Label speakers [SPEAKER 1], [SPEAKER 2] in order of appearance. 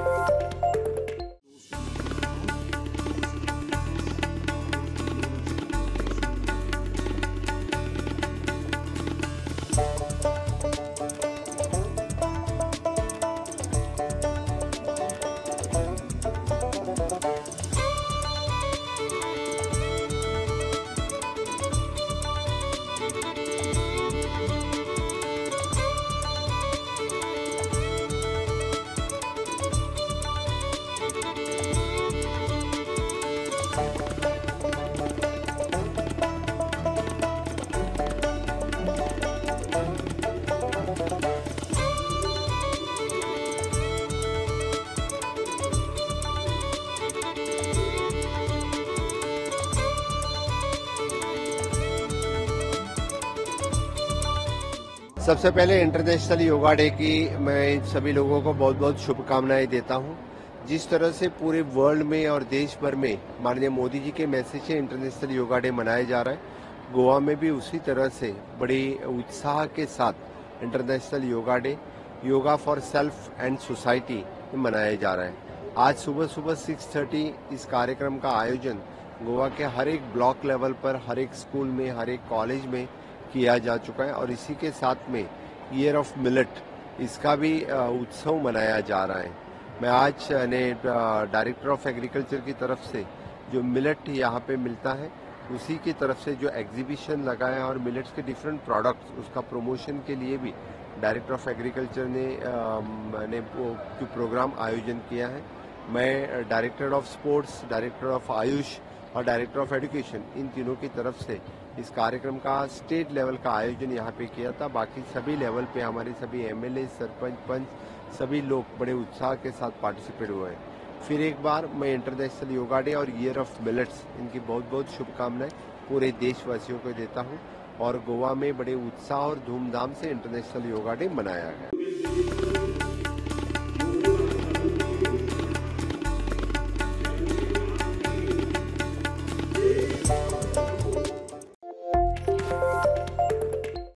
[SPEAKER 1] सबसे पहले international Yoga day की मैं सभी लोगों को बहुत बहुत शुभकामनाएं देता हूं। जिस तरह से पूरे वर्ल्ड में और देश भर में माननीय मोदी जी के मैसेज से इंटरनेशनल योगा डे मनाया जा रहा है, गोवा में भी उसी तरह से बड़ी उत्साह के साथ International Yoga Day, yoga for self and society मनाया जा रहा है। आज सुबह सुबह 6:30 इस कार्यक्रम का आयोजन गोवा के हर एक ब्लॉक लेवल पर, हर एक स्कूल में, हर एक कॉलेज में किया जा चुका है और इसी के साथ में ईयर ऑफ मिलेट इसका भी उत्सव मनाया जा रहा है। मैं आज डायरेक्टर ऑफ एग्रीकल्चर की तरफ से जो मिलेट यहाँ पे मिलता है उसी की तरफ से जो एग्जीबिशन लगा है और मिलेट्स के डिफरेंट प्रोडक्ट्स उसका प्रमोशन के लिए भी डायरेक्टर ऑफ एग्रीकल्चर ने जो प्रोग्राम आयोजन किया है। मैं director of sports, director of AYUSH और डायरेक्टर ऑफ एजुकेशन इन तीनों की तरफ से इस कार्यक्रम का स्टेट लेवल का आयोजन यहाँ पे किया था। बाकी सभी लेवल पे हमारे सभी एमएलए, सरपंच, पंच सभी लोग बड़े उत्साह के साथ पार्टिसिपेट हुए हैं। फिर एक बार मैं इंटरनेशनल योगा डे और ईयर ऑफ मिलेट्स इनकी बहुत बहुत शुभकामनाएं पूरे देशवासियों को देता हूँ और गोवा में बड़े उत्साह और धूमधाम से इंटरनेशनल योगा डे मनाया गया।